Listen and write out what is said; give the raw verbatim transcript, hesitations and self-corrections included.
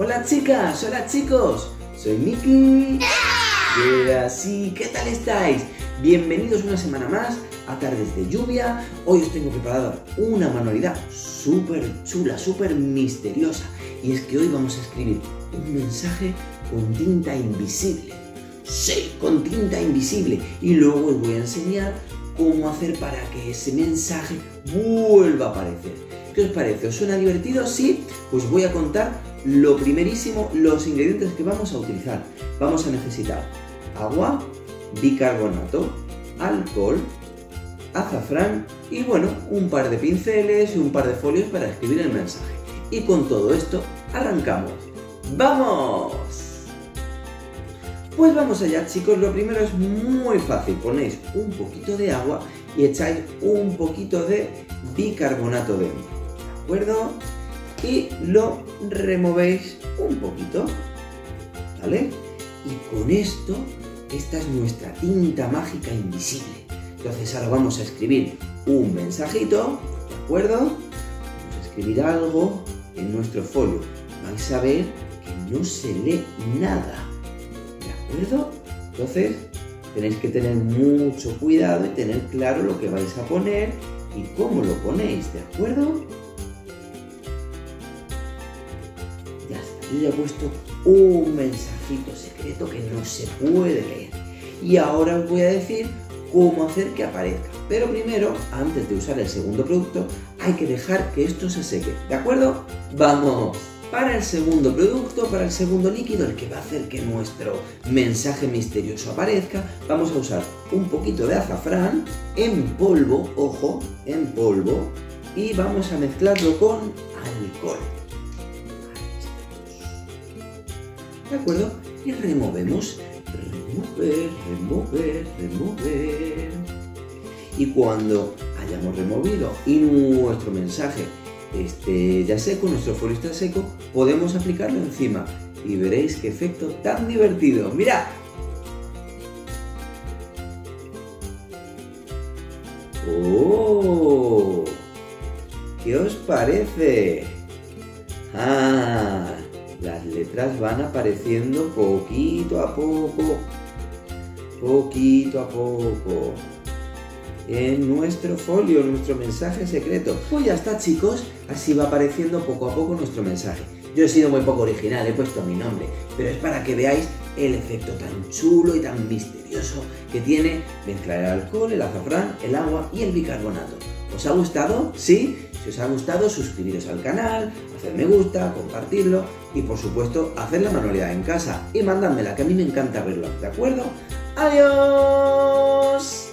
Hola chicas, hola chicos, soy Miki. Y así, ¿qué tal estáis? Bienvenidos una semana más a Tardes de Lluvia. Hoy os tengo preparada una manualidad súper chula, súper misteriosa. Y es que hoy vamos a escribir un mensaje con tinta invisible. Sí, con tinta invisible. Y luego os voy a enseñar cómo hacer para que ese mensaje vuelva a aparecer. ¿Qué os parece? ¿Os suena divertido? Sí, pues voy a contar lo primerísimo, los ingredientes que vamos a utilizar. Vamos a necesitar agua, bicarbonato, alcohol, azafrán y bueno, un par de pinceles y un par de folios para escribir el mensaje. Y con todo esto arrancamos. ¡Vamos! Pues vamos allá, chicos. Lo primero es muy fácil. Ponéis un poquito de agua y echáis un poquito de bicarbonato dentro, ¿de acuerdo? Y lo removéis un poquito, ¿vale? Y con esto, esta es nuestra tinta mágica invisible. Entonces ahora vamos a escribir un mensajito, ¿de acuerdo? Vamos a escribir algo en nuestro folio. Vais a ver que no se lee nada. ¿De acuerdo? Entonces tenéis que tener mucho cuidado y tener claro lo que vais a poner y cómo lo ponéis, ¿de acuerdo? Ya está, yo ya he puesto un mensajito secreto que no se puede leer. Y ahora os voy a decir cómo hacer que aparezca. Pero primero, antes de usar el segundo producto, hay que dejar que esto se seque, ¿de acuerdo? ¡Vamos! Para el segundo producto, para el segundo líquido, el que va a hacer que nuestro mensaje misterioso aparezca, vamos a usar un poquito de azafrán en polvo, ojo, en polvo, y vamos a mezclarlo con alcohol. ¿De acuerdo? Y removemos, remover, remover, remover. Y cuando hayamos removido y nuestro mensaje esté ya seco, nuestro folio está seco, podemos aplicarlo encima y veréis qué efecto tan divertido. ¡Mirad! ¡Oh! ¿Qué os parece? ¡Ah! Las letras van apareciendo poquito a poco, poquito a poco, en nuestro folio, nuestro mensaje secreto. Pues ya está, chicos, así va apareciendo poco a poco nuestro mensaje. Yo he sido muy poco original, he puesto mi nombre, pero es para que veáis el efecto tan chulo y tan misterioso que tiene mezclar el alcohol, el azafrán, el agua y el bicarbonato. ¿Os ha gustado? ¿Sí? Si os ha gustado, suscribiros al canal, hacer me gusta, compartirlo y por supuesto hacer la manualidad en casa y mandádmela, que a mí me encanta verlo, ¿de acuerdo? ¡Adiós!